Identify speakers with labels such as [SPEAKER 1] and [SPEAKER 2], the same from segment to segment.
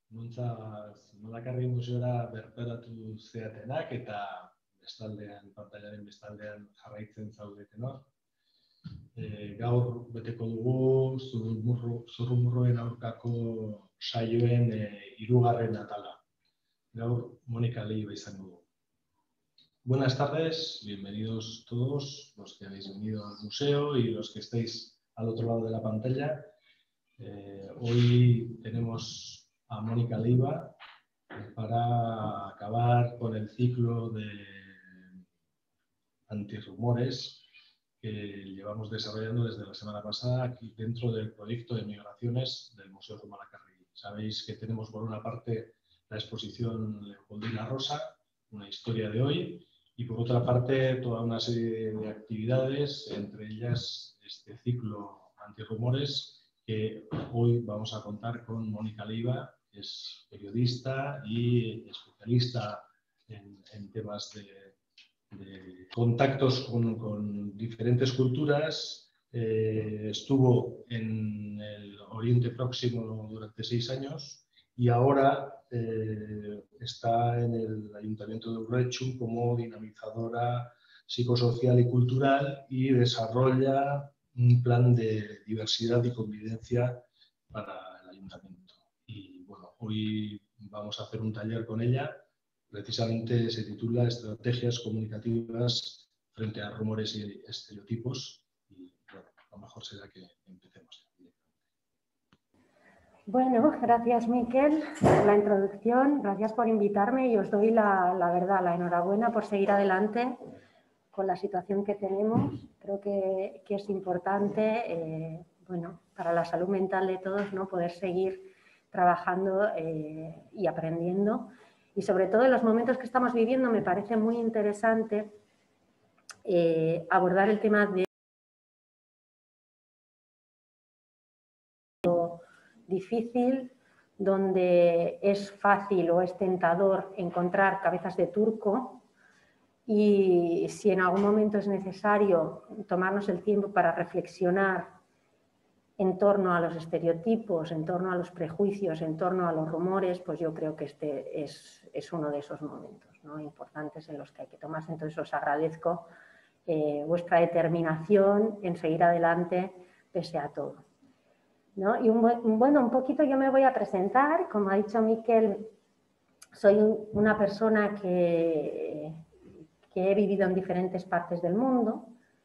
[SPEAKER 1] Nolakarri museora bertaratu zeatenak eta bestaldean, pantailaren bestaldean jarraitzen zaudetenok. Gaur beteko dugu zurrumurruen aurkako saioen hirugarren atala. Gaur Mónica Leiva izango dugu. Buenas tardes, bienvenidos todos los que habéis venido al museo y los que estáis al otro lado de la pantalla. Hoy tenemos a Mónica Leiva para acabar con el ciclo de antirrumores que llevamos desarrollando desde la semana pasada aquí dentro del proyecto de migraciones del Museo Zumalacárregui. Sabéis que tenemos por una parte la exposición Leopoldina Rosa, una historia de hoy, y por otra parte toda una serie de actividades, entre ellas este ciclo antirrumores, que hoy vamos a contar con Mónica Leiva, que es periodista y especialista en temas de contactos con diferentes culturas. Estuvo en el Oriente Próximo durante 6 años y ahora está en el Ayuntamiento de Urretxu como dinamizadora psicosocial y cultural y desarrolla un plan de diversidad y convivencia para el Ayuntamiento. Y bueno, hoy vamos a hacer un taller con ella. Precisamente se titula Estrategias comunicativas frente a rumores y estereotipos. Y bueno, lo mejor será que empecemos.
[SPEAKER 2] Bueno, gracias Miquel por la introducción, gracias por invitarme y os doy la enhorabuena por seguir adelante con la situación que tenemos. Creo que es importante para la salud mental de todos, ¿no? Poder seguir trabajando y aprendiendo. Y sobre todo en los momentos que estamos viviendo me parece muy interesante abordar el tema de difícil, donde es fácil o es tentador encontrar cabezas de turco, y si en algún momento es necesario tomarnos el tiempo para reflexionar en torno a los estereotipos, en torno a los prejuicios, en torno a los rumores, pues yo creo que este es uno de esos momentos, ¿no? Importantes en los que hay que tomarse. Entonces os agradezco vuestra determinación en seguir adelante pese a todo, ¿no? Y un poquito yo me voy a presentar. Como ha dicho Miquel, soy una persona que he vivido en diferentes partes del mundo.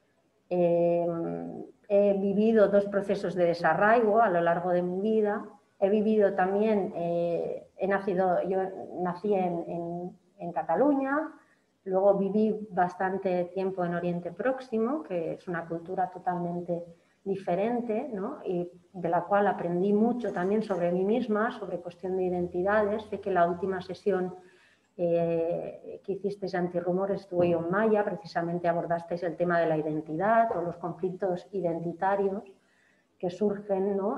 [SPEAKER 2] He vivido 2 procesos de desarraigo a lo largo de mi vida. He vivido también, yo nací en Cataluña, luego viví bastante tiempo en Oriente Próximo, que es una cultura totalmente diferente, ¿no? Y de la cual aprendí mucho también sobre mí misma, sobre cuestión de identidades. Sé que la última sesión que hicisteis antirrumores estuvo yo en Maya, precisamente abordasteis el tema de la identidad o los conflictos identitarios que surgen, ¿no?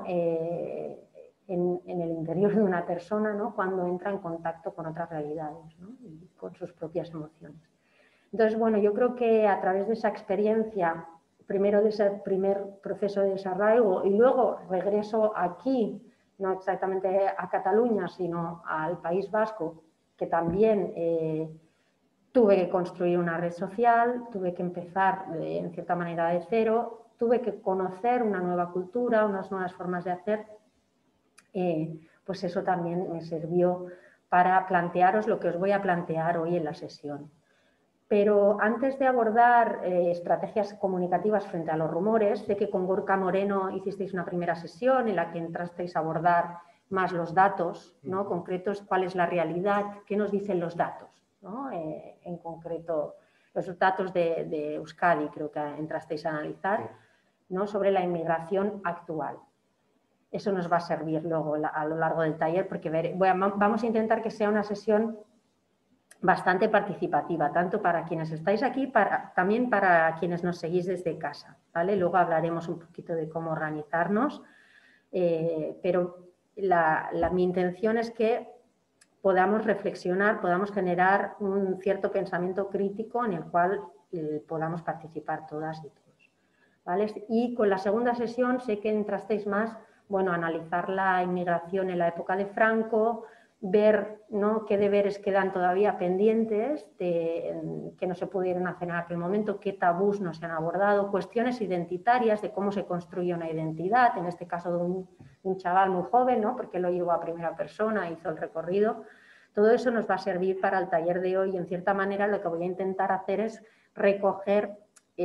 [SPEAKER 2] en el interior de una persona, ¿no? Cuando entra en contacto con otras realidades, ¿no? Y con sus propias emociones. Entonces, bueno, yo creo que a través de esa experiencia, primero de ese primer proceso de desarraigo y luego regreso aquí, no exactamente a Cataluña, sino al País Vasco, que también tuve que construir una red social, tuve que empezar en cierta manera de cero, tuve que conocer una nueva cultura, unas nuevas formas de hacer, pues eso también me sirvió para plantearos lo que os voy a plantear hoy en la sesión. Pero antes de abordar estrategias comunicativas frente a los rumores, sé que con Gorka Moreno hicisteis una primera sesión en la que entrasteis a abordar más los datos, ¿no? Concretos, cuál es la realidad, qué nos dicen los datos, ¿no? En concreto, los datos de Euskadi, creo que entrasteis a analizar, ¿no? Sobre la inmigración actual. Eso nos va a servir luego a lo largo del taller, porque vamos a intentar que sea una sesión bastante participativa, tanto para quienes estáis aquí, también para quienes nos seguís desde casa, ¿vale? Luego hablaremos un poquito de cómo organizarnos, pero mi intención es que podamos reflexionar, podamos generar un cierto pensamiento crítico en el cual podamos participar todas y todos, ¿vale? Y con la segunda sesión sé que entrasteis más bueno, analizar la inmigración en la época de Franco, ver, ¿no?, qué deberes quedan todavía pendientes que no se pudieron hacer en aquel momento, qué tabús no se han abordado, cuestiones identitarias de cómo se construye una identidad, en este caso de un chaval muy joven, ¿no?, porque lo llevó a primera persona, hizo el recorrido. Todo eso nos va a servir para el taller de hoy y, en cierta manera, lo que voy a intentar hacer es recoger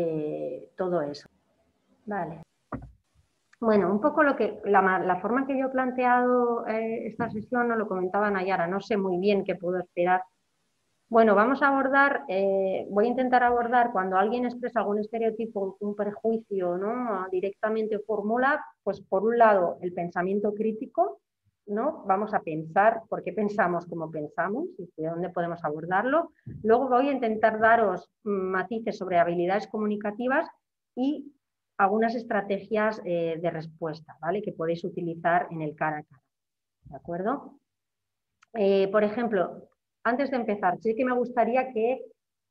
[SPEAKER 2] todo eso. Vale. Bueno, un poco la forma que yo he planteado esta sesión, no lo comentaba Nayara, no sé muy bien qué puedo esperar. Bueno, vamos a abordar, voy a intentar abordar cuando alguien expresa algún estereotipo, un prejuicio, ¿no?, directamente formula, pues por un lado el pensamiento crítico, ¿no? Vamos a pensar por qué pensamos como pensamos y de dónde podemos abordarlo. Luego voy a intentar daros matices sobre habilidades comunicativas y algunas estrategias de respuesta, ¿vale?, que podéis utilizar en el cara a cara, ¿de acuerdo? Por ejemplo, antes de empezar, sí que me gustaría que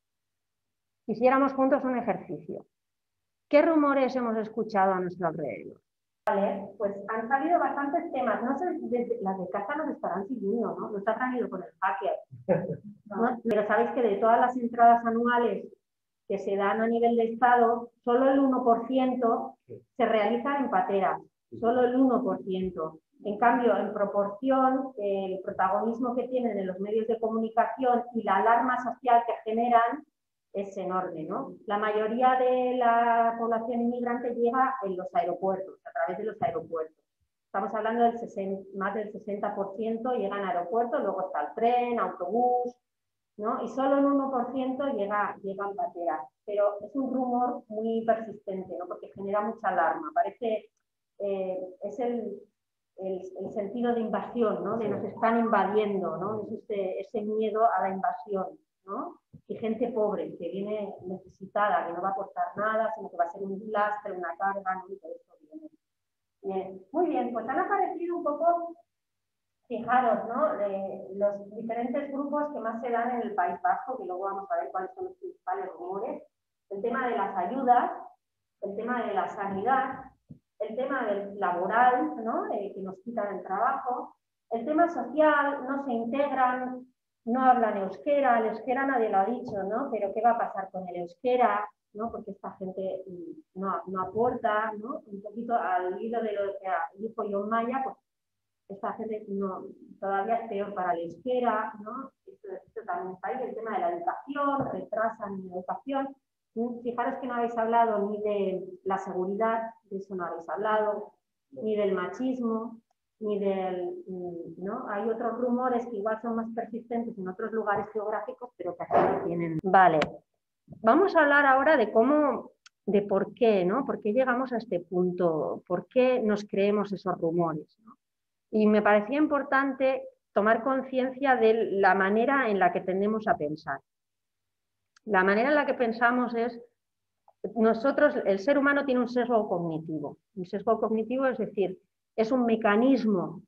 [SPEAKER 2] hiciéramos juntos un ejercicio. ¿Qué rumores hemos escuchado a nuestro alrededor? Vale, pues han salido bastantes temas. No sé, las de casa nos estarán siguiendo, ¿no? Nos ha traído con el hacker. ¿No? Pero sabéis que de todas las entradas anuales que se dan a nivel de Estado, solo el 1% se realizan en pateras, solo el 1%. En cambio, en proporción, el protagonismo que tienen en los medios de comunicación y la alarma social que generan es enorme, ¿no? La mayoría de la población inmigrante llega en los aeropuertos, a través de los aeropuertos. Estamos hablando del más del 60% llegan a aeropuertos, luego está el tren, autobús, ¿no? Y solo el 1% llegan pateras. Pero es un rumor muy persistente, ¿no?, porque genera mucha alarma. Parece, es el sentido de invasión, ¿no?, de nos están invadiendo, ¿no? Es ese miedo a la invasión, ¿no? Y gente pobre que viene necesitada, que no va a aportar nada, sino que va a ser un lastre, una carga, ¿no? Y todo eso viene. Bien. Muy bien, pues han aparecido un poco, fijaros, ¿no?, los diferentes grupos que más se dan en el País Vasco, que luego vamos a ver cuáles son los principales rumores. El tema de las ayudas, el tema de la sanidad, el tema del laboral, ¿no?, que nos quitan el trabajo, el tema social, no se integran, no hablan euskera, el euskera nadie lo ha dicho, ¿no?, pero ¿qué va a pasar con el euskera?, ¿no?, porque esta gente no aporta, ¿no?, un poquito al hilo de lo que dijo John Maya, pues esta gente todavía es peor para la euskera, ¿no? Esto también está ahí, el tema de la educación, retrasan en la educación. Fijaros que no habéis hablado ni de la seguridad, de eso no habéis hablado, ni del machismo, ni del, ¿no? Hay otros rumores que igual son más persistentes en otros lugares geográficos, pero que aquí no tienen. Vale, vamos a hablar ahora de de por qué, ¿no? ¿Por qué llegamos a este punto? ¿Por qué nos creemos esos rumores, ¿no? Y me parecía importante tomar conciencia de la manera en la que tendemos a pensar. La manera en la que pensamos es, nosotros, el ser humano tiene un sesgo cognitivo. Un sesgo cognitivo, es decir, es un mecanismo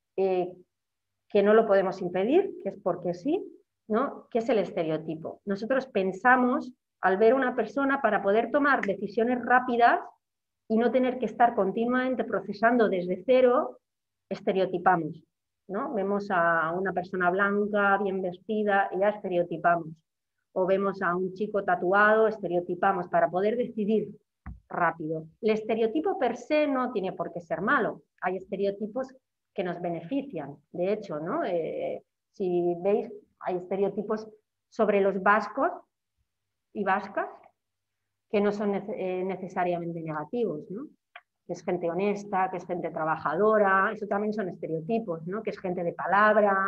[SPEAKER 2] que no lo podemos impedir, que es porque sí, ¿no?, que es el estereotipo. Nosotros pensamos, al ver una persona, para poder tomar decisiones rápidas y no tener que estar continuamente procesando desde cero, estereotipamos, ¿no? Vemos a una persona blanca, bien vestida, y ya estereotipamos. O vemos a un chico tatuado, estereotipamos para poder decidir rápido. El estereotipo per se no tiene por qué ser malo. Hay estereotipos que nos benefician. De hecho, ¿no? Si veis, hay estereotipos sobre los vascos y vascas que no son necesariamente negativos, ¿no? Que es gente honesta, que es gente trabajadora, eso también son estereotipos, ¿no? Que es gente de palabra,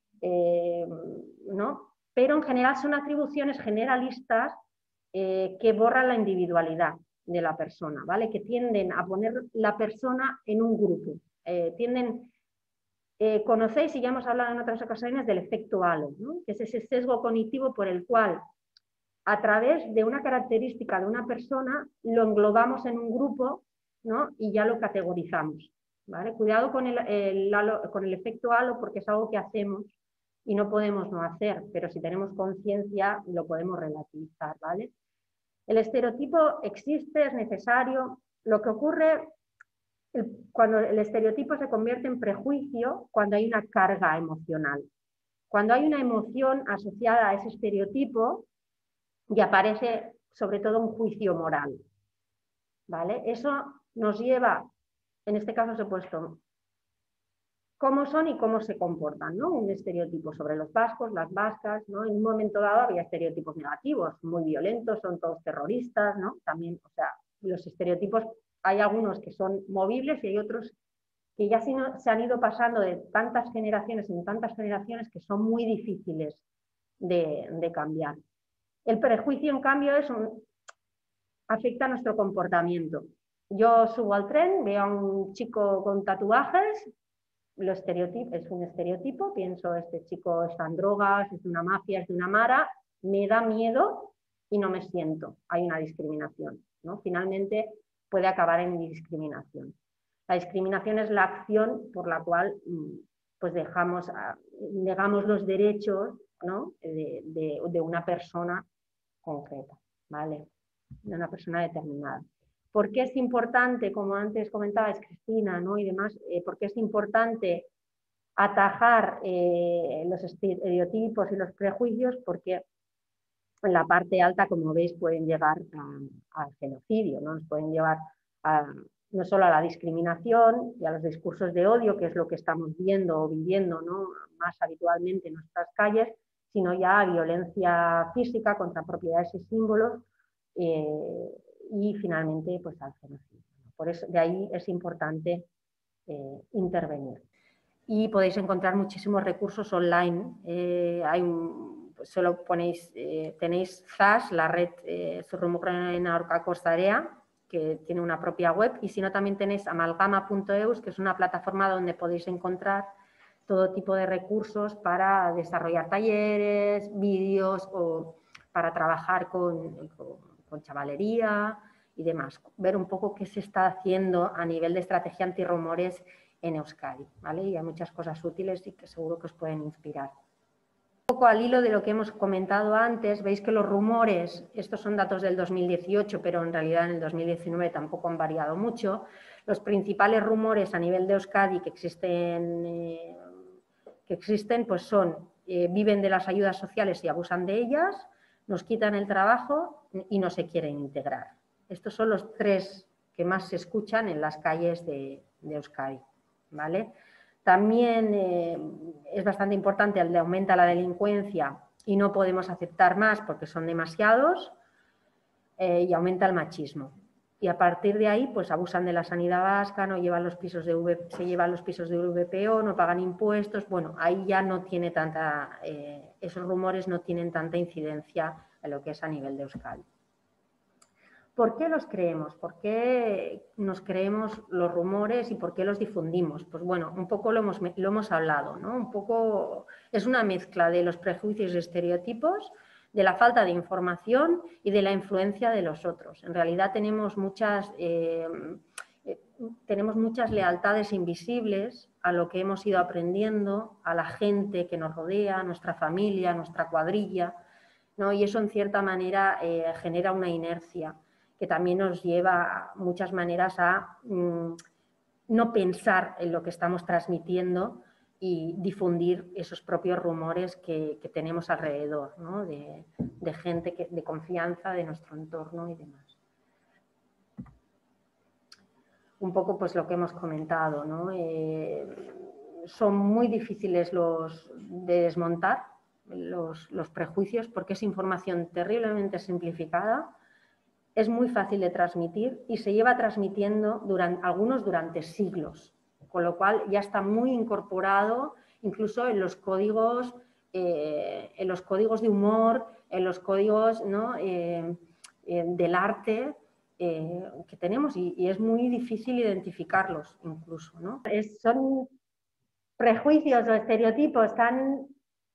[SPEAKER 2] ¿no? Pero en general son atribuciones generalistas que borran la individualidad de la persona, ¿vale? Que tienden a poner la persona en un grupo. Conocéis, y ya hemos hablado en otras ocasiones, del efecto halo, ¿no? Que es ese sesgo cognitivo por el cual, a través de una característica de una persona, lo englobamos en un grupo, ¿no? Y ya lo categorizamos, ¿vale? Cuidado con el efecto halo, porque es algo que hacemos y no podemos no hacer, pero si tenemos conciencia lo podemos relativizar, ¿vale? El estereotipo existe, es necesario. Lo que ocurre cuando el estereotipo se convierte en prejuicio, cuando hay una carga emocional. Cuando hay una emoción asociada a ese estereotipo y aparece sobre todo un juicio moral, ¿vale? Eso nos lleva, en este caso os he puesto cómo son y cómo se comportan, ¿no? Un estereotipo sobre los vascos, las vascas, ¿no? En un momento dado había estereotipos negativos, muy violentos, son todos terroristas, ¿no? También, o sea, los estereotipos, hay algunos que son movibles y hay otros que ya se han ido pasando de tantas generaciones en tantas generaciones que son muy difíciles de cambiar. El prejuicio, en cambio, afecta a nuestro comportamiento. Yo subo al tren, veo a un chico con tatuajes, es un estereotipo, pienso, este chico está en drogas, es de una mafia, es de una mara, me da miedo y no me siento. Hay una discriminación, ¿no? Finalmente puede acabar en discriminación. La discriminación es la acción por la cual pues negamos los derechos, ¿no? de una persona concreta, ¿vale? De una persona determinada. ¿Por qué es importante, como antes comentabas Cristina, ¿no? y demás, por qué es importante atajar los estereotipos y los prejuicios? Porque en la parte alta, como veis, pueden llegar al genocidio, ¿no? Nos pueden llevar no solo a la discriminación y a los discursos de odio, que es lo que estamos viendo o viviendo, ¿no? más habitualmente en nuestras calles, sino ya a violencia física contra propiedades y símbolos y finalmente pues, al genocidio. Por eso, de ahí es importante intervenir. Y podéis encontrar muchísimos recursos online. Solo ponéis, tenéis ZAS, la red Zurrumuturraren aurkako sarea, que tiene una propia web, y si no también tenéis amalgama.eus, que es una plataforma donde podéis encontrar todo tipo de recursos para desarrollar talleres, vídeos o para trabajar con chavalería y demás. Ver un poco qué se está haciendo a nivel de estrategia antirrumores en Euskadi, ¿vale? Y hay muchas cosas útiles y que seguro que os pueden inspirar. Un poco al hilo de lo que hemos comentado antes, veis que los rumores, estos son datos del 2018, pero en realidad en el 2019 tampoco han variado mucho. Los principales rumores a nivel de Euskadi que existen pues son, viven de las ayudas sociales y abusan de ellas, nos quitan el trabajo y no se quieren integrar. Estos son los tres que más se escuchan en las calles de Euskadi, ¿vale? También es bastante importante el de aumenta la delincuencia y no podemos aceptar más porque son demasiados y aumenta el machismo. Y a partir de ahí, pues abusan de la sanidad vasca, no llevan los pisos se llevan los pisos de VPO, no pagan impuestos. Bueno, ahí ya no tiene tanta, esos rumores no tienen tanta incidencia en lo que es a nivel de Euskadi. ¿Por qué los creemos? ¿Por qué nos creemos los rumores y por qué los difundimos? Pues bueno, un poco lo hemos hablado, ¿no? Un poco es una mezcla de los prejuicios y estereotipos, de la falta de información y de la influencia de los otros. En realidad tenemos muchas lealtades invisibles a lo que hemos ido aprendiendo, a la gente que nos rodea, a nuestra familia, a nuestra cuadrilla, ¿no? Y eso en cierta manera genera una inercia que también nos lleva muchas maneras a no pensar en lo que estamos transmitiendo y difundir esos propios rumores que tenemos alrededor, ¿no? de gente de confianza de nuestro entorno y demás. Un poco pues lo que hemos comentado, ¿no? Son muy difíciles de desmontar los prejuicios porque es información terriblemente simplificada. Es muy fácil de transmitir y se lleva transmitiendo algunos durante siglos, con lo cual ya está muy incorporado incluso en los códigos de humor, en los códigos, ¿no? Del arte que tenemos y es muy difícil identificarlos incluso, ¿no? Son prejuicios o estereotipos tan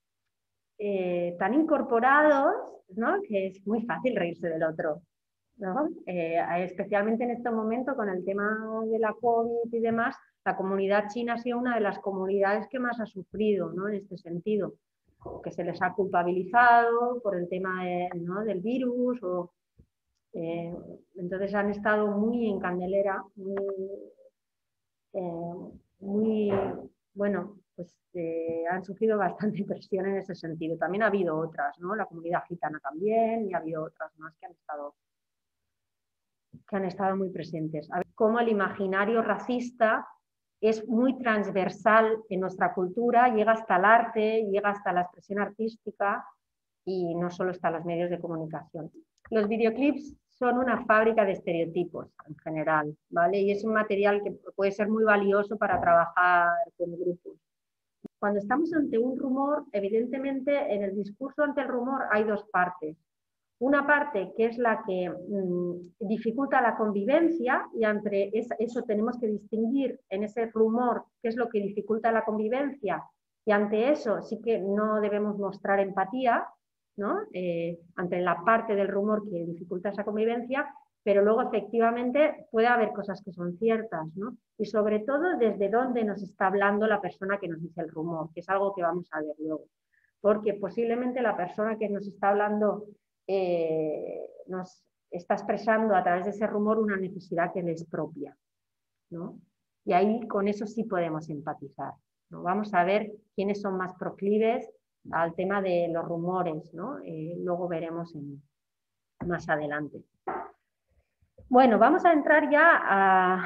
[SPEAKER 2] incorporados, ¿no? Que es muy fácil reírse del otro, ¿no? Especialmente en este momento con el tema de la COVID y demás, la comunidad china ha sido una de las comunidades que más ha sufrido, ¿no? En este sentido, que se les ha culpabilizado por el tema ¿no? del virus. Entonces han estado muy en candelera, muy, bueno, pues han sufrido bastante presión en ese sentido. También ha habido otras, ¿no? La comunidad gitana también, y ha habido otras más que han estado muy presentes. A ver cómo el imaginario racista es muy transversal en nuestra cultura, llega hasta el arte, llega hasta la expresión artística y no solo hasta los medios de comunicación. Los videoclips son una fábrica de estereotipos en general, ¿vale? Y es un material que puede ser muy valioso para trabajar con grupos. Cuando estamos ante un rumor, evidentemente en el discurso ante el rumor hay dos partes. Una parte que es la que dificulta la convivencia y entre eso tenemos que distinguir en ese rumor qué es lo que dificulta la convivencia y ante eso sí que no debemos mostrar empatía, ¿no? Ante la parte del rumor que dificulta esa convivencia, pero luego efectivamente puede haber cosas que son ciertas, ¿no? Y sobre todo desde dónde nos está hablando la persona que nos dice el rumor, que es algo que vamos a ver luego. Porque posiblemente la persona que nos está hablando nos está expresando a través de ese rumor una necesidad que le es propia, ¿no? Y ahí con eso sí podemos empatizar, ¿no? Vamos a ver quiénes son más proclives al tema de los rumores, ¿no? Luego veremos más adelante. Bueno, vamos a entrar ya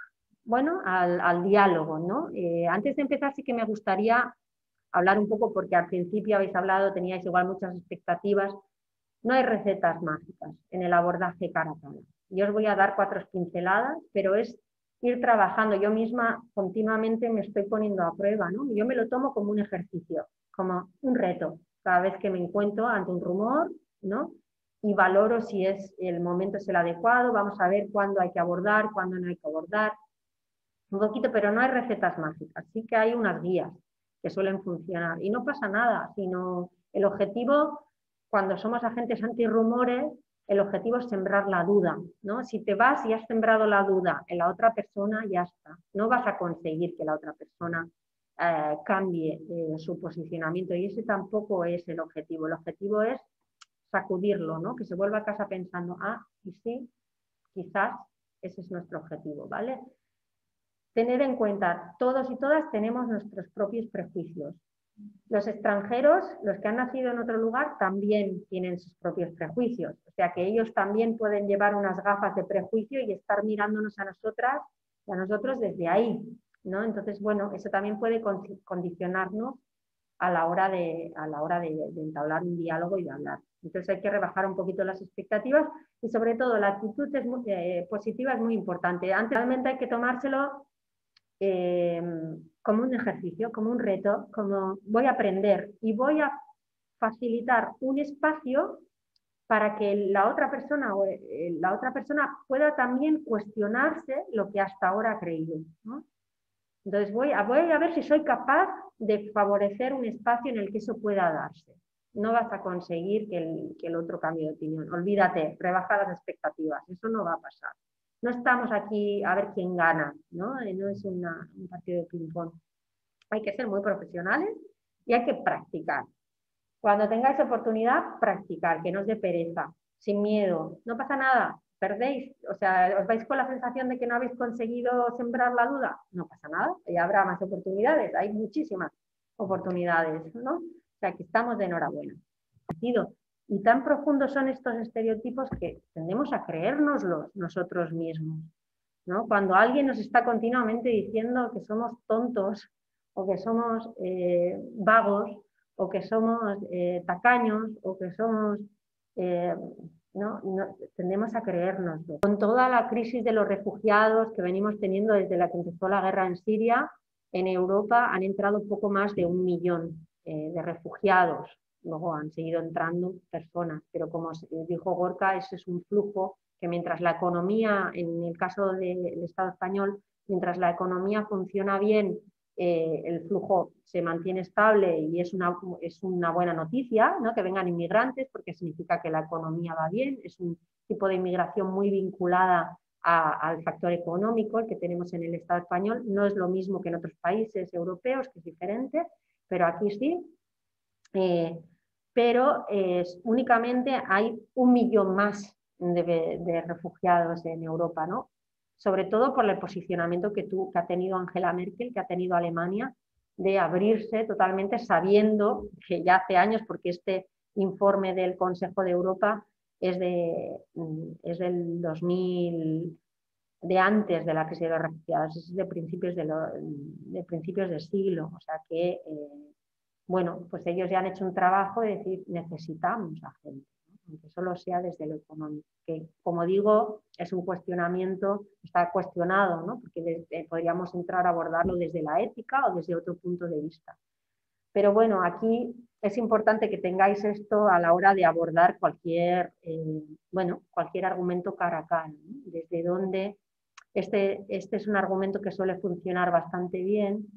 [SPEAKER 2] al diálogo, ¿no? Antes de empezar sí que me gustaría hablar un poco, porque al principio habéis hablado, teníais igual muchas expectativas. No hay recetas mágicas en el abordaje cara a cara. Yo os voy a dar 4 pinceladas, pero es ir trabajando. Yo misma continuamente me estoy poniendo a prueba, ¿no? Yo me lo tomo como un ejercicio, como un reto. Cada vez que me encuentro ante un rumor, ¿no? Y valoro si el momento es el adecuado, vamos a ver cuándo hay que abordar, cuándo no hay que abordar. Un poquito, pero no hay recetas mágicas. Sí que hay unas guías que suelen funcionar. Y no pasa nada, sino el objetivo... Cuando somos agentes antirrumores, el objetivo es sembrar la duda, ¿no? Si te vas y has sembrado la duda en la otra persona, ya está. No vas a conseguir que la otra persona cambie su posicionamiento y ese tampoco es el objetivo. El objetivo es sacudirlo, ¿no? Que se vuelva a casa pensando, y sí, quizás ese es nuestro objetivo, ¿vale? Tener en cuenta, todos y todas tenemos nuestros propios prejuicios. Los extranjeros, los que han nacido en otro lugar, también tienen sus propios prejuicios. O sea que ellos también pueden llevar unas gafas de prejuicio y estar mirándonos a nosotras y a nosotros desde ahí, ¿no? Entonces, bueno, eso también puede condicionarnos a la hora de entablar un diálogo y de hablar. Entonces hay que rebajar un poquito las expectativas y sobre todo la actitud positiva es muy importante. Antes realmente hay que tomárselo como un ejercicio, como un reto, como voy a aprender y voy a facilitar un espacio para que la otra persona pueda también cuestionarse lo que hasta ahora ha creído, ¿no? Entonces voy a ver si soy capaz de favorecer un espacio en el que eso pueda darse. No vas a conseguir que el otro cambie de opinión. Olvídate, rebaja las expectativas, eso no va a pasar. No estamos aquí a ver quién gana, ¿no? No es un partido de ping-pong. Hay que ser muy profesionales y hay que practicar. Cuando tengáis oportunidad, practicar, que no os dé pereza, sin miedo. No pasa nada, perdéis. O sea, os vais con la sensación de que no habéis conseguido sembrar la duda. No pasa nada, ya habrá más oportunidades. Hay muchísimas oportunidades, ¿no? O sea, que estamos de enhorabuena. Y tan profundos son estos estereotipos que tendemos a creérnoslos nosotros mismos, ¿no? Cuando alguien nos está continuamente diciendo que somos tontos o que somos vagos o que somos tacaños o que somos... no, tendemos a creérnoslo. Con toda la crisis de los refugiados que venimos teniendo desde la que empezó la guerra en Siria, en Europa han entrado poco más de 1 millón de refugiados. Luego han seguido entrando personas, pero como dijo Gorka, ese es un flujo que mientras la economía, en el caso del Estado español, mientras la economía funciona bien, el flujo se mantiene estable y es una buena noticia, ¿no? Que vengan inmigrantes porque significa que la economía va bien, es un tipo de inmigración muy vinculada al factor económico, el que tenemos en el Estado español. No es lo mismo que en otros países europeos, que es diferente, pero aquí sí. Pero únicamente hay 1 millón más de refugiados en Europa, ¿no? sobre todo por el posicionamiento que ha tenido Angela Merkel, que ha tenido Alemania, de abrirse totalmente sabiendo que ya hace años, porque este informe del Consejo de Europa es del 2000, de antes de la crisis de los refugiados, es de principios del siglo, o sea que, bueno, pues ellos ya han hecho un trabajo de decir, necesitamos a gente, ¿no? Aunque solo sea desde lo económico, que como digo, es un cuestionamiento, está cuestionado, ¿no? Porque podríamos entrar a abordarlo desde la ética o desde otro punto de vista. Pero bueno, aquí es importante que tengáis esto a la hora de abordar cualquier argumento cara a cara, ¿no? Desde dónde este es un argumento que suele funcionar bastante bien,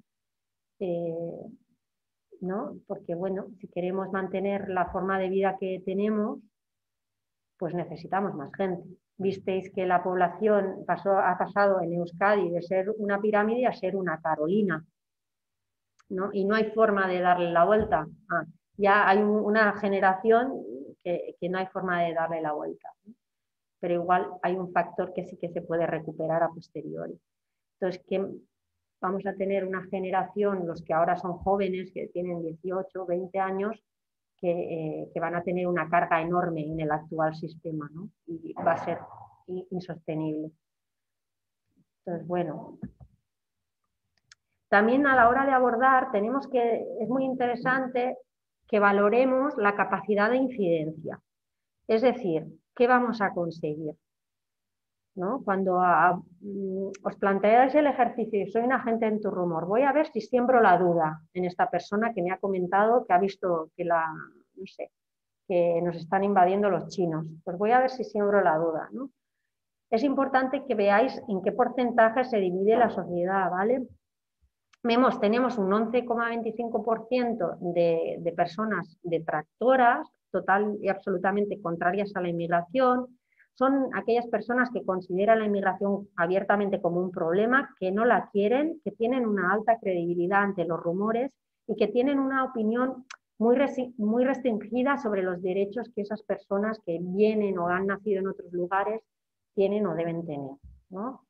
[SPEAKER 2] ¿no? Porque bueno, si queremos mantener la forma de vida que tenemos, pues necesitamos más gente. Visteis que la población ha pasado en Euskadi de ser una pirámide a ser una Carolina, ¿no? Y no hay forma de darle la vuelta. Ya hay una generación que no hay forma de darle la vuelta, ¿no? Pero igual hay un factor que sí que se puede recuperar a posteriori. Entonces, que vamos a tener una generación, los que ahora son jóvenes, que tienen 18, 20 años, que van a tener una carga enorme en el actual sistema, ¿no? Y va a ser insostenible. Entonces, bueno, también a la hora de abordar es muy interesante que valoremos la capacidad de incidencia. Es decir, ¿qué vamos a conseguir? ¿No? Cuando os planteáis el ejercicio, soy un agente en tu rumor, voy a ver si siembro la duda en esta persona que me ha comentado que ha visto que no sé, que nos están invadiendo los chinos. Pues voy a ver si siembro la duda, ¿no? Es importante que veáis en qué porcentaje se divide la sociedad, ¿vale? Tenemos un 11,25% de personas detractoras, total y absolutamente contrarias a la inmigración. Son aquellas personas que consideran la inmigración abiertamente como un problema, que no la quieren, que tienen una alta credibilidad ante los rumores y que tienen una opinión muy restringida sobre los derechos que esas personas que vienen o han nacido en otros lugares tienen o deben tener, ¿no?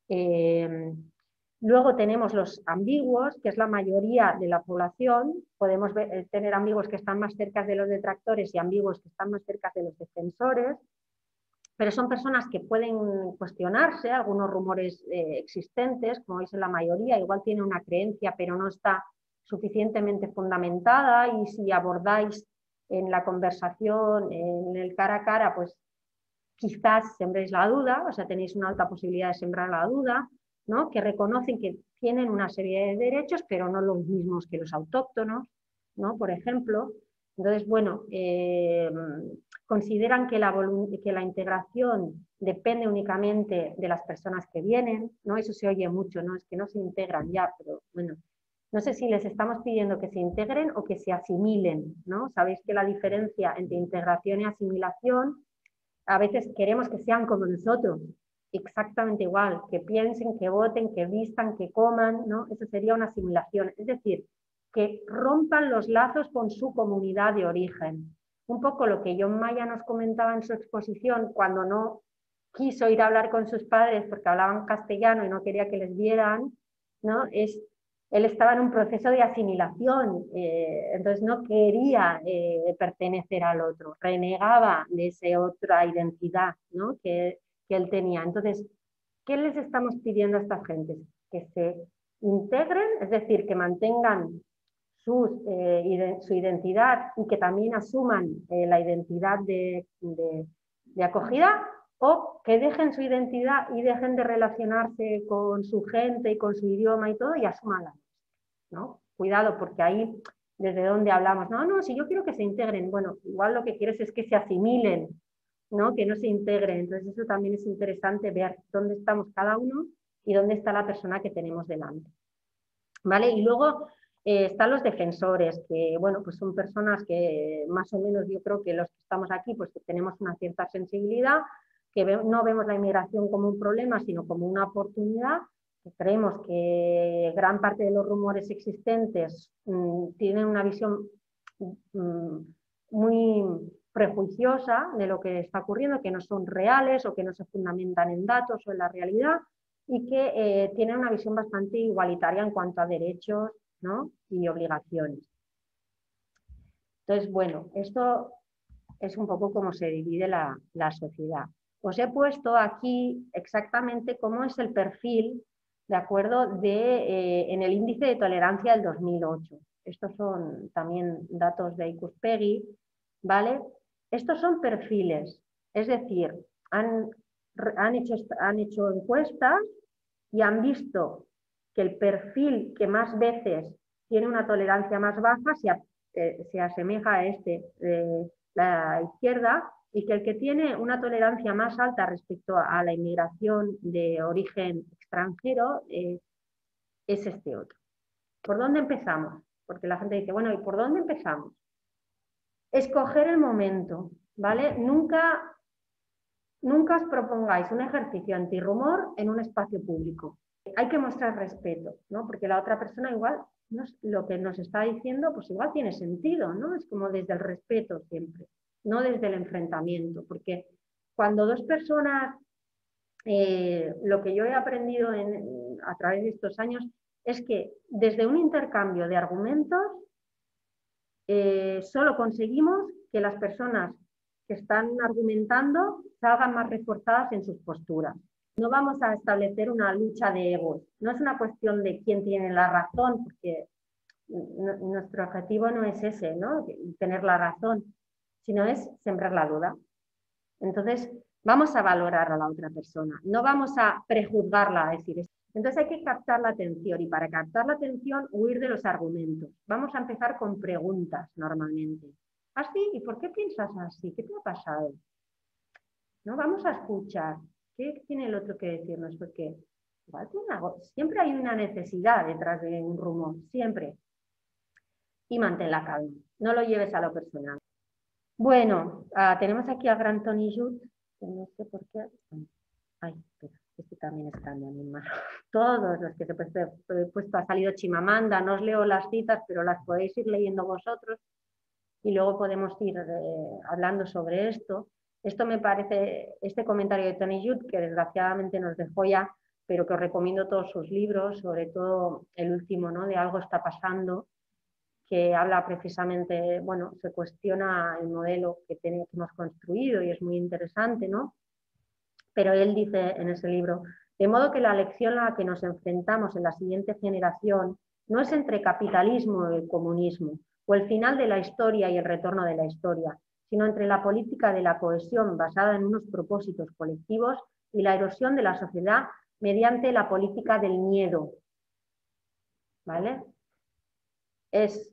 [SPEAKER 2] Luego tenemos los ambiguos, que es la mayoría de la población. Podemos tener ambiguos que están más cerca de los detractores y ambiguos que están más cerca de los defensores, pero son personas que pueden cuestionarse algunos rumores existentes, como veis en la mayoría, igual tiene una creencia pero no está suficientemente fundamentada, y si abordáis en la conversación, en el cara a cara, pues quizás sembréis la duda, o sea, tenéis una alta posibilidad de sembrar la duda, ¿no? Que reconocen que tienen una serie de derechos, pero no los mismos que los autóctonos, ¿no? Por ejemplo. Entonces, bueno, consideran que la integración depende únicamente de las personas que vienen, ¿no? Eso se oye mucho, ¿no? Es que no se integran ya, pero bueno, no sé si les estamos pidiendo que se integren o que se asimilen, ¿no? Sabéis que la diferencia entre integración y asimilación, a veces queremos que sean como nosotros, exactamente igual, que piensen, que voten, que vistan, que coman, ¿no? Eso sería una asimilación. Es decir, que rompan los lazos con su comunidad de origen. Un poco lo que John Maya nos comentaba en su exposición cuando no quiso ir a hablar con sus padres porque hablaban castellano y no quería que les vieran, ¿no? Él estaba en un proceso de asimilación, entonces no quería pertenecer al otro, renegaba de esa otra identidad, ¿no? que él tenía. Entonces, ¿qué les estamos pidiendo a estas gentes? Que se integren, es decir, que mantengan su identidad y que también asuman la identidad de acogida, o que dejen su identidad y dejen de relacionarse con su gente y con su idioma y todo y asuman la nuestra, ¿no? Cuidado, porque ahí desde donde hablamos, no, si yo quiero que se integren, bueno, igual lo que quieres es que se asimilen, ¿no? Que no se integren. Entonces eso también es interesante ver dónde estamos cada uno y dónde está la persona que tenemos delante, ¿vale? Y luego están los defensores, que bueno, pues son personas que más o menos yo creo que los que estamos aquí pues que tenemos una cierta sensibilidad, que no vemos la inmigración como un problema, sino como una oportunidad, que creemos que gran parte de los rumores existentes tienen una visión muy prejuiciosa de lo que está ocurriendo, que no son reales o que no se fundamentan en datos o en la realidad, y que tienen una visión bastante igualitaria en cuanto a derechos, ¿no? Y obligaciones. Entonces, bueno, esto es un poco cómo se divide la sociedad. Os he puesto aquí exactamente cómo es el perfil, de acuerdo, en el índice de tolerancia del 2008. Estos son también datos de Ikuspegi, ¿vale? Estos son perfiles, es decir, han hecho encuestas y han visto que el perfil que más veces tiene una tolerancia más baja se asemeja a este de la izquierda, y que el que tiene una tolerancia más alta respecto a la inmigración de origen extranjero es este otro. ¿Por dónde empezamos? Porque la gente dice, bueno, ¿y por dónde empezamos? Escoger el momento, ¿vale? Nunca os propongáis un ejercicio antirrumor en un espacio público. Hay que mostrar respeto, ¿no? Porque la otra persona igual, lo que nos está diciendo, pues igual tiene sentido, ¿no? Es como desde el respeto siempre, no desde el enfrentamiento, porque cuando dos personas, lo que yo he aprendido a través de estos años es que desde un intercambio de argumentos solo conseguimos que las personas que están argumentando salgan más reforzadas en sus posturas. No vamos a establecer una lucha de egos. No es una cuestión de quién tiene la razón, porque nuestro objetivo no es ese, ¿no? Tener la razón, sino es sembrar la duda. Entonces, vamos a valorar a la otra persona, no vamos a prejuzgarla, a decir esto. Entonces hay que captar la atención, y para captar la atención, huir de los argumentos. Vamos a empezar con preguntas normalmente. ¿Así? ¿Y por qué piensas así? ¿Qué te ha pasado? ¿No? Vamos a escuchar. ¿Qué tiene el otro que decirnos? Porque igual tiene algo. Siempre hay una necesidad detrás de un rumor, siempre. Y mantén la calma. No lo lleves a lo personal. Bueno, tenemos aquí a gran Tony Judd, que no sé por qué. Ay, espera, este también está en mi mano. Todos los que he puesto, ha salido Chimamanda, no os leo las citas, pero las podéis ir leyendo vosotros y luego podemos ir hablando sobre esto. Esto me parece, este comentario de Tony Judd, que desgraciadamente nos dejó ya, pero que os recomiendo todos sus libros, sobre todo el último, ¿no? De Algo está pasando, que habla precisamente, bueno, se cuestiona el modelo que hemos construido y es muy interesante, ¿no? Pero él dice en ese libro, de modo que la lección a la que nos enfrentamos en la siguiente generación no es entre capitalismo y comunismo, o el final de la historia y el retorno de la historia, sino entre la política de la cohesión basada en unos propósitos colectivos y la erosión de la sociedad mediante la política del miedo. ¿Vale? Es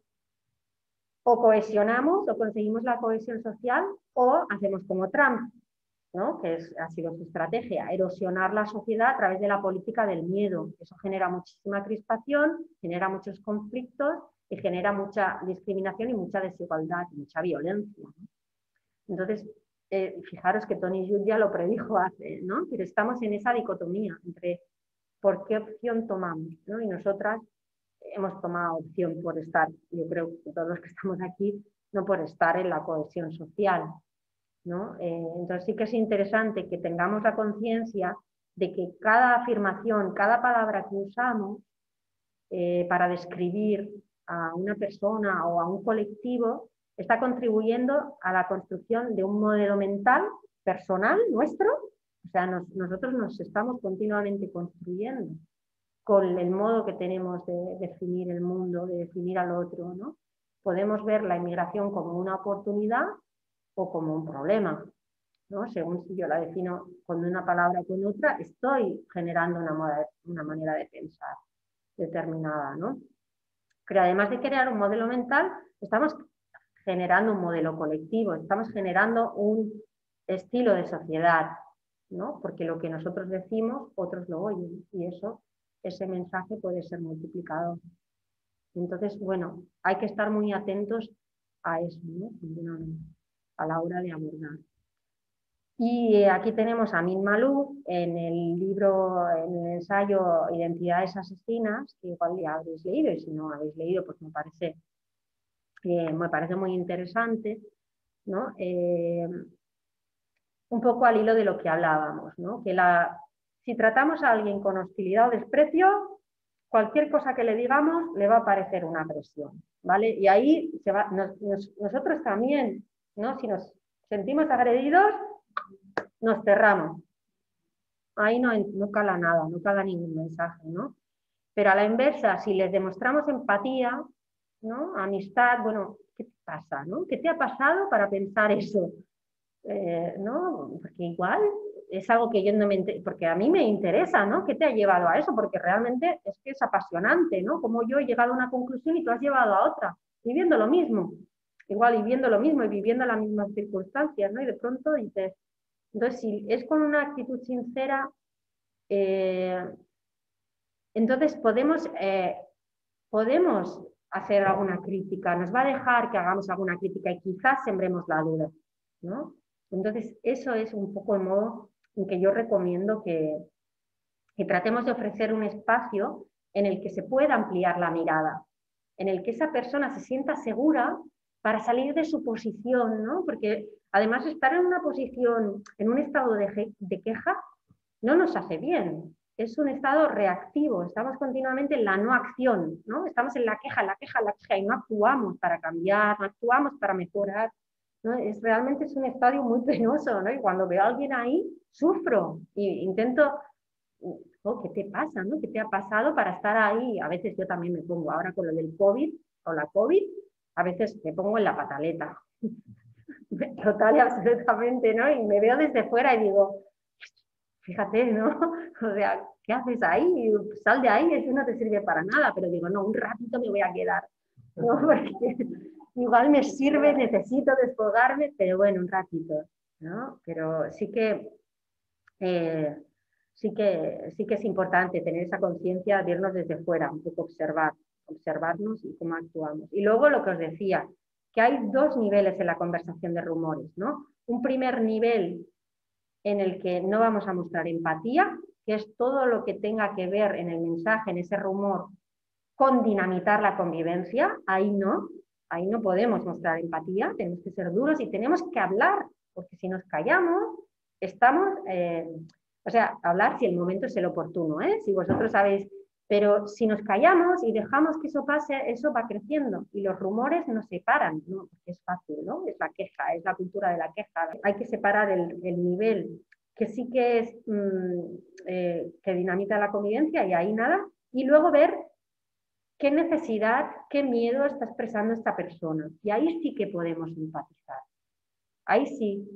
[SPEAKER 2] o cohesionamos o conseguimos la cohesión social o hacemos como Trump, ¿no? Que ha sido su estrategia, erosionar la sociedad a través de la política del miedo. Eso genera muchísima crispación, genera muchos conflictos y genera mucha discriminación y mucha desigualdad, y mucha violencia, ¿no? Entonces, fijaros que Tony Judd ya lo predijo hace, ¿no? Pero estamos en esa dicotomía entre por qué opción tomamos, ¿no? Y nosotras hemos tomado opción por estar, yo creo que todos los que estamos aquí, no por estar en la cohesión social, ¿no? Entonces sí que es interesante que tengamos la conciencia de que cada afirmación, cada palabra que usamos para describir a una persona o a un colectivo está contribuyendo a la construcción de un modelo mental personal nuestro. O sea, nosotros nos estamos continuamente construyendo con el modo que tenemos de definir el mundo, de definir al otro, ¿no? Podemos ver la inmigración como una oportunidad o como un problema, ¿no? Según si yo la defino con una palabra o con otra, estoy generando una manera de pensar determinada, ¿no? Pero además de crear un modelo mental, estamos generando un modelo colectivo, estamos generando un estilo de sociedad, ¿no? Porque lo que nosotros decimos, otros lo oyen, y ese mensaje puede ser multiplicado. Entonces, bueno, hay que estar muy atentos a eso, ¿no? A la hora de abordar. Y aquí tenemos a Amin Maalouf en el libro, en el ensayo Identidades asesinas, que igual ya habréis leído, y si no habéis leído, pues me parece muy interesante, ¿no? Un poco al hilo de lo que hablábamos, ¿no? Que Si tratamos a alguien con hostilidad o desprecio, cualquier cosa que le digamos le va a parecer una agresión, ¿vale? Y ahí nosotros también, ¿no? Si nos sentimos agredidos, nos cerramos. Ahí no cala nada, no cala ningún mensaje, ¿no? Pero a la inversa, si les demostramos empatía, ¿no? Amistad, bueno, ¿qué te pasa, no? ¿Qué te ha pasado para pensar eso? ¿No? Porque igual es algo que yo no me porque a mí me interesa, ¿no? ¿Qué te ha llevado a eso? Porque realmente es que es apasionante, ¿no? Como yo he llegado a una conclusión y tú has llevado a otra, viviendo lo mismo, igual y viendo lo mismo y viviendo las mismas circunstancias, ¿no? Y de pronto dices, entonces si es con una actitud sincera, entonces podemos hacer alguna crítica, nos va a dejar que hagamos alguna crítica y quizás sembremos la duda, ¿no? Entonces, eso es un poco el modo en que yo recomiendo que tratemos de ofrecer un espacio en el que se pueda ampliar la mirada, en el que esa persona se sienta segura para salir de su posición, ¿no? Porque además estar en una posición, en un estado de queja, no nos hace bien. Es un estado reactivo, estamos continuamente en la no acción, ¿no? Estamos en la queja, y no actuamos para cambiar, no actuamos para mejorar, ¿no? Realmente es un estadio muy penoso, ¿no? Y cuando veo a alguien ahí, sufro e intento, oh, ¿qué te pasa, no? ¿Qué te ha pasado para estar ahí? A veces yo también me pongo, ahora con lo del COVID o la COVID, a veces me pongo en la pataleta, total y absolutamente, ¿no? Y me veo desde fuera y digo, fíjate, ¿no? O sea, ¿qué haces ahí? Sal de ahí, eso no te sirve para nada. Pero digo, no, un ratito me voy a quedar, ¿no? Porque igual me sirve, necesito desfogarme, pero bueno, un ratito, ¿no? Pero sí que es importante tener esa conciencia de irnos desde fuera, un poco observarnos y cómo actuamos. Y luego lo que os decía, que hay dos niveles en la conversación de rumores, ¿no? Un primer nivel en el que no vamos a mostrar empatía, que es todo lo que tenga que ver en el mensaje, en ese rumor, con dinamitar la convivencia. Ahí no podemos mostrar empatía, tenemos que ser duros y tenemos que hablar, porque si nos callamos, estamos, o sea, hablar si el momento es el oportuno, ¿eh? Si vosotros sabéis, pero si nos callamos y dejamos que eso pase, eso va creciendo y los rumores nos separan, ¿no? Porque es fácil, ¿no? Es la queja, es la cultura de la queja. Hay que separar el nivel que sí que es que dinamita la convivencia y ahí nada, y luego ver qué necesidad, qué miedo está expresando esta persona. Y ahí sí que podemos empatizar. Ahí sí.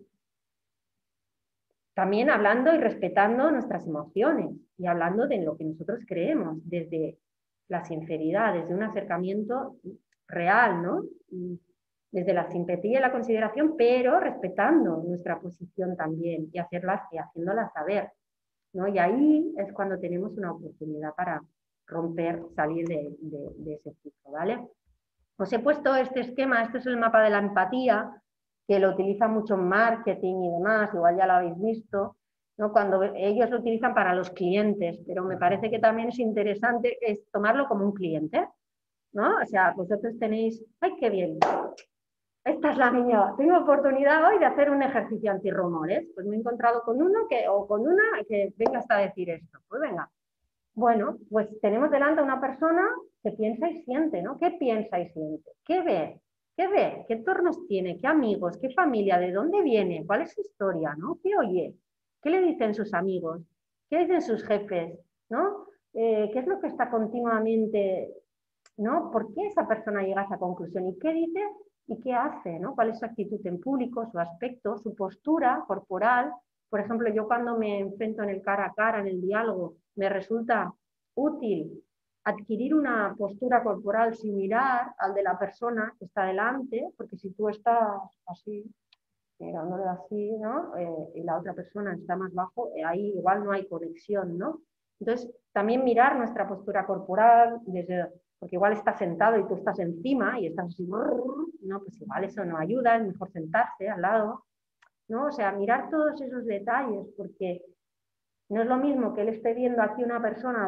[SPEAKER 2] También hablando y respetando nuestras emociones y hablando de lo que nosotros creemos, desde la sinceridad, desde un acercamiento real, ¿no? Desde la simpatía y la consideración, pero respetando nuestra posición también y haciéndola saber, ¿no? Y ahí es cuando tenemos una oportunidad para romper, salir de ese ciclo, ¿vale? Os he puesto este esquema, este es el mapa de la empatía, que lo utiliza mucho en marketing y demás, igual ya lo habéis visto, ¿no? Cuando ellos lo utilizan para los clientes, pero me parece que también es interesante tomarlo como un cliente, ¿no? O sea, vosotros tenéis, ¡ay, qué bien! Esta es la mía. Tengo oportunidad hoy de hacer un ejercicio antirrumores. Pues me he encontrado con uno o con una que venga hasta a decir esto. Pues venga. Bueno, pues tenemos delante a una persona que piensa y siente, ¿no? ¿Qué piensa y siente? ¿Qué ve? ¿Qué ve? ¿Qué entornos tiene? ¿Qué amigos? ¿Qué familia? ¿De dónde viene? ¿Cuál es su historia? ¿No? ¿Qué oye? ¿Qué le dicen sus amigos? ¿Qué dicen sus jefes? ¿No? ¿Qué es lo que está continuamente, ¿no? ¿Por qué esa persona llega a esa conclusión? ¿Y qué dice y qué hace? ¿No? ¿Cuál es su actitud en público, su aspecto, su postura corporal? Por ejemplo, yo cuando me enfrento en el cara a cara, en el diálogo, me resulta útil adquirir una postura corporal similar al de la persona que está delante, porque si tú estás así, mirándole así, ¿no? Y la otra persona está más bajo, ahí igual no hay conexión, ¿no? Entonces, también mirar nuestra postura corporal, porque igual está sentado y tú estás encima y estás así, ¿no? Pues igual eso no ayuda, es mejor sentarse al lado, ¿no? O sea, mirar todos esos detalles, porque no es lo mismo que él esté viendo aquí una persona,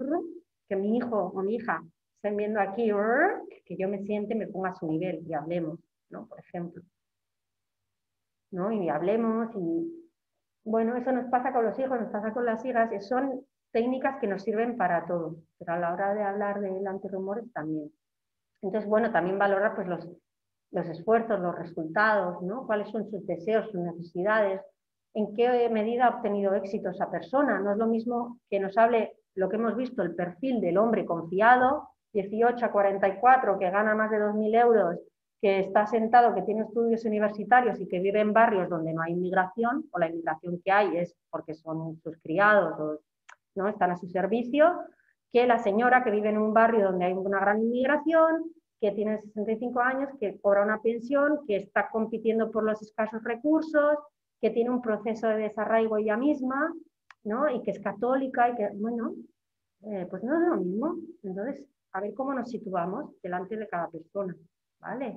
[SPEAKER 2] que mi hijo o mi hija estén viendo aquí, que yo me siente y me ponga a su nivel y hablemos, ¿no? Por ejemplo, ¿no? Y hablemos Bueno, eso nos pasa con los hijos, nos pasa con las hijas, son técnicas que nos sirven para todo, pero a la hora de hablar del antirrumores también. Entonces, bueno, también valorar pues, los esfuerzos, los resultados, ¿no? Cuáles son sus deseos, sus necesidades, en qué medida ha obtenido éxito esa persona. No es lo mismo que nos hable lo que hemos visto, el perfil del hombre confiado, 18 a 44, que gana más de 2.000 euros, que está sentado, que tiene estudios universitarios y que vive en barrios donde no hay inmigración, o la inmigración que hay es porque son sus criados o ¿no? Están a su servicio, que la señora que vive en un barrio donde hay una gran inmigración, que tiene 65 años, que cobra una pensión, que está compitiendo por los escasos recursos, que tiene un proceso de desarraigo ella misma, ¿no? Y que es católica y que, bueno, pues no es lo mismo. Entonces, a ver cómo nos situamos delante de cada persona, ¿vale?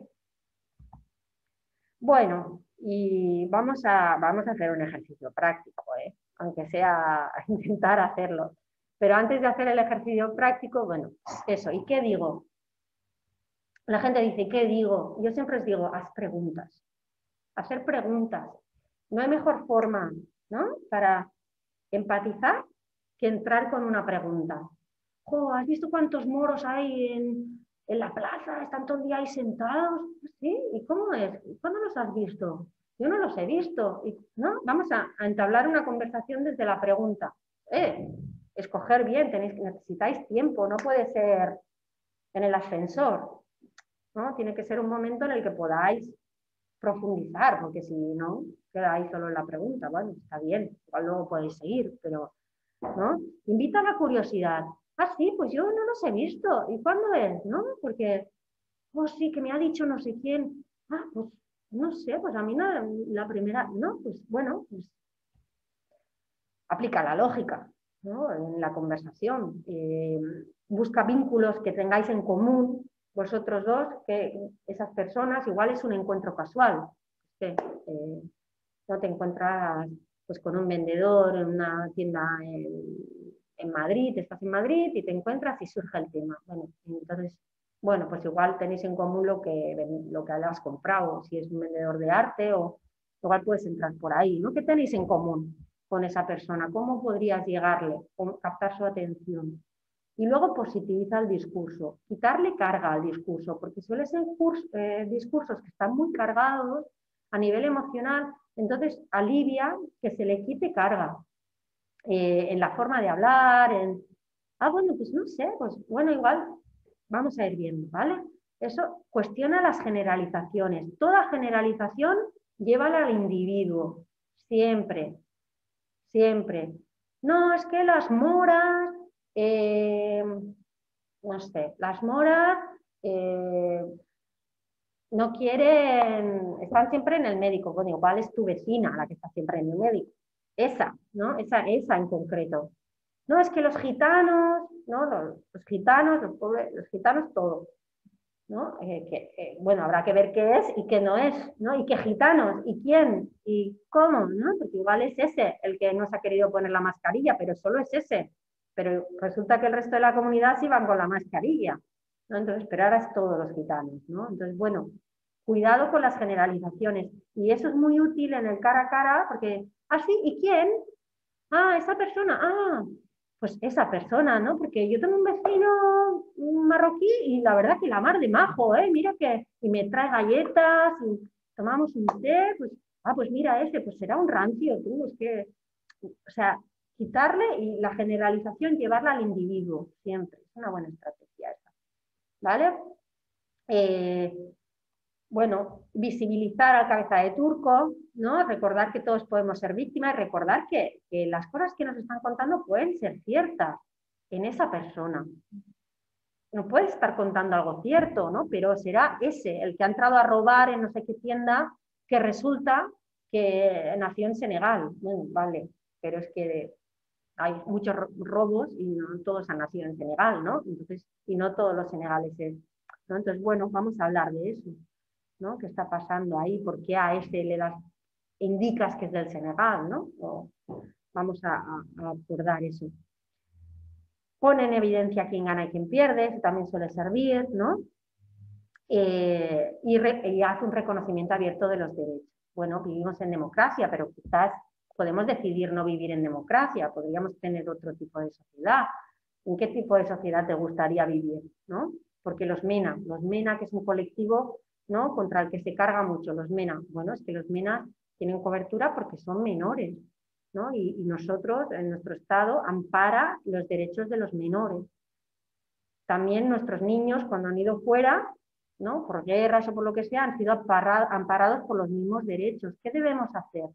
[SPEAKER 2] Bueno, y vamos a hacer un ejercicio práctico, aunque sea intentar hacerlo. Pero antes de hacer el ejercicio práctico, bueno, eso, ¿y qué digo? La gente dice, ¿qué digo? Yo siempre os digo, haz preguntas. Hacer preguntas. No hay mejor forma, ¿no? Para empatizar que entrar con una pregunta. Jo, ¿has visto cuántos moros hay en la plaza? Están todo el día ahí sentados. ¿Sí? ¿Y cómo es? ¿Cuándo los has visto? Yo no los he visto. ¿No? Vamos a entablar una conversación desde la pregunta. Escoger bien, necesitáis tiempo, no puede ser en el ascensor, ¿no? Tiene que ser un momento en el que podáis profundizar, porque si no, quedáis solo en la pregunta. Bueno, está bien, igual luego podéis seguir, pero ¿no? Invita a la curiosidad. Ah, sí, pues yo no los he visto. ¿Y cuándo es? ¿No? Porque, oh, sí, que me ha dicho no sé quién. Ah, pues no sé, pues a mí no, la primera, no, pues bueno, pues aplica la lógica, ¿no? En la conversación. Busca vínculos que tengáis en común vosotros dos, que esas personas, igual es un encuentro casual. No te encuentras pues, con un vendedor en una tienda en Madrid, estás en Madrid y te encuentras y surge el tema. Bueno, entonces, bueno, pues igual tenéis en común lo que has comprado, si es un vendedor de arte o igual puedes entrar por ahí, ¿no? ¿Qué tenéis en común con esa persona? ¿Cómo podrías llegarle, captar su atención? Y luego positiviza el discurso, quitarle carga al discurso, porque suelen ser discursos que están muy cargados a nivel emocional, entonces alivia que se le quite carga en la forma de hablar, bueno, pues no sé, pues bueno, igual vamos a ir viendo, ¿vale? Eso cuestiona las generalizaciones. Toda generalización llévala al individuo, siempre, siempre. No, es que las moras, no sé, las moras no quieren, están siempre en el médico. Bueno, igual es tu vecina la que está siempre en el médico. Esa, ¿no? Esa en concreto. No, es que los gitanos, ¿no? Los gitanos, los pobres, los gitanos, todo. ¿No? Bueno, habrá que ver qué es y qué no es, ¿no? Y qué gitanos, y quién, y cómo, ¿no? Porque igual es ese el que no se ha querido poner la mascarilla, pero solo es ese. Pero resulta que el resto de la comunidad sí van con la mascarilla, ¿no? Entonces, pero ahora es todos los gitanos, ¿no? Entonces, bueno, cuidado con las generalizaciones. Y eso es muy útil en el cara a cara, porque, sí, ¿y quién? Esa persona, pues esa persona, ¿no? Porque yo tengo un vecino marroquí y la verdad que la mar de majo, ¿eh? Mira que, y me trae galletas, y tomamos un té, pues, pues mira ese, pues será un rancio, tú, es que, o sea, quitarle y la generalización, llevarla al individuo, siempre, es una buena estrategia esa, ¿vale? Bueno, visibilizar al cabeza de turco, ¿no? Recordar que todos podemos ser víctimas, recordar que las cosas que nos están contando pueden ser ciertas en esa persona. No puede estar contando algo cierto, ¿no? Pero será ese, el que ha entrado a robar en no sé qué tienda, que resulta que nació en Senegal. Bueno, vale, pero es que hay muchos robos y no todos han nacido en Senegal, ¿no? Entonces, y no todos los senegaleses, ¿no? Entonces, bueno, vamos a hablar de eso. ¿No? ¿Qué está pasando ahí? ¿Por qué a ese le das, indicas que es del Senegal? ¿No? Vamos a abordar eso. Pone en evidencia quién gana y quién pierde, eso también suele servir, ¿no? Y hace un reconocimiento abierto de los derechos. Bueno, vivimos en democracia, pero quizás podemos decidir no vivir en democracia, podríamos tener otro tipo de sociedad. ¿En qué tipo de sociedad te gustaría vivir? ¿No? Porque los MENA, que es un colectivo, ¿no?, contra el que se carga mucho, los MENA. Bueno, es que los MENA tienen cobertura porque son menores, ¿no? Y nosotros, en nuestro Estado, ampara los derechos de los menores. También nuestros niños, cuando han ido fuera, ¿no?, por guerras o por lo que sea, han sido amparados por los mismos derechos. ¿Qué debemos hacer?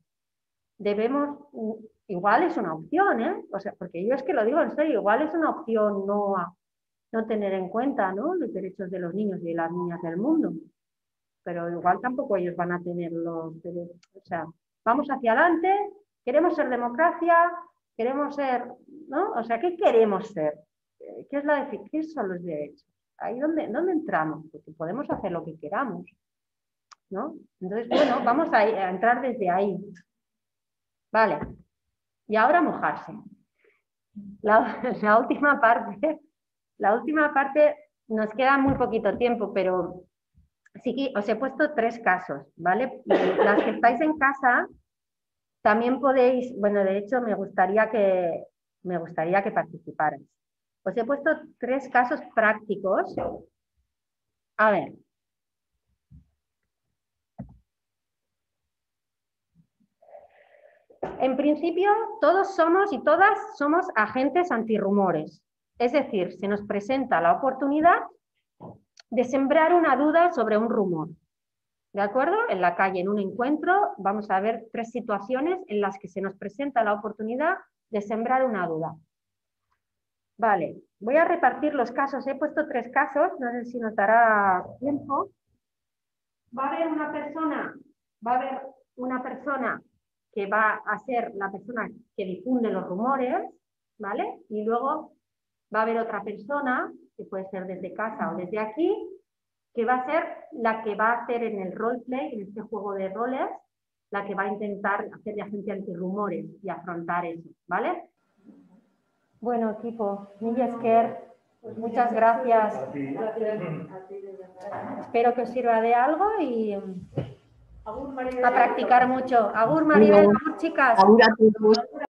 [SPEAKER 2] Igual es una opción, ¿eh? O sea, porque yo es que lo digo en serio, igual es una opción no tener en cuenta, ¿no?, los derechos de los niños y de las niñas del mundo. Pero igual tampoco ellos van a tener los derechos. O sea, vamos hacia adelante, queremos ser democracia, queremos ser, ¿no? O sea, ¿qué queremos ser? ¿Qué son los derechos? Ahí ¿dónde entramos? Porque podemos hacer lo que queramos, ¿no? Entonces, bueno, vamos a entrar desde ahí. Vale. Y ahora mojarse. La última parte, nos queda muy poquito tiempo, pero sí que os he puesto 3 casos, ¿vale? Las que estáis en casa, también podéis, bueno, de hecho me gustaría que participarais. Os he puesto 3 casos prácticos. A ver. En principio, todos somos y todas somos agentes antirrumores. Es decir, se nos presenta la oportunidad de sembrar una duda sobre un rumor. ¿De acuerdo? En la calle, en un encuentro, vamos a ver 3 situaciones en las que se nos presenta la oportunidad de sembrar una duda. Vale, voy a repartir los casos. He puesto 3 casos, no sé si nos dará tiempo. Va a haber una persona que va a ser la persona que difunde los rumores, ¿vale? Y luego va a haber otra persona, que puede ser desde casa o desde aquí, que va a ser la que va a hacer en el roleplay, en este juego de roles, la que va a intentar hacer de agente antirrumores y afrontar eso, ¿vale? Bueno, equipo, mila esker, muchas gracias. Espero que os sirva de algo y a practicar mucho. Agur, Maribel, agur, chicas.
[SPEAKER 3] Agur a todos.